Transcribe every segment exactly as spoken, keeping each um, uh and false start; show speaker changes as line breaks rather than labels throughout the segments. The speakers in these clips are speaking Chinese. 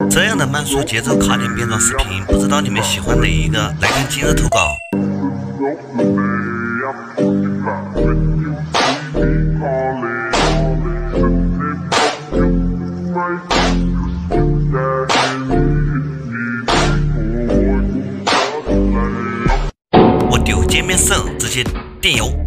这样的慢速节奏卡点变装视频，不知道你们喜欢哪一个？来看今日投稿。我丢，界面色直接电游。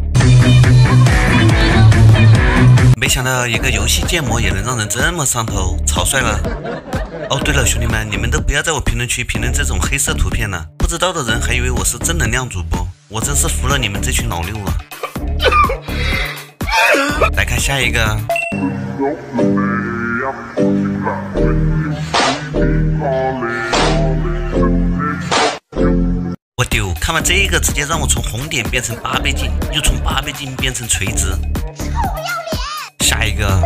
没想到一个游戏建模也能让人这么上头，超帅了！哦，对了，兄弟们，你们都不要在我评论区评论这种黑色图片了，不知道的人还以为我是正能量主播，我真是服了你们这群老六了。来看下一个。我丢，看完这个直接让我从红点变成八倍镜，又从八倍镜变成垂直。臭不要脸！下一个。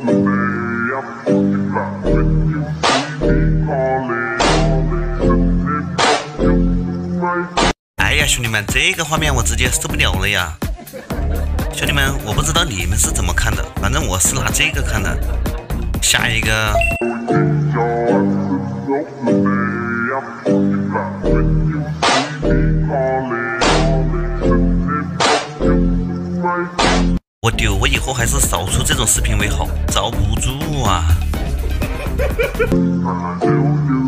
哎呀，兄弟们，这个画面我直接受不了了呀！兄弟们，我不知道你们是怎么看的，反正我是拿这个看的。下一个。我丢，我以后还是少出这种视频为好，遭不住啊！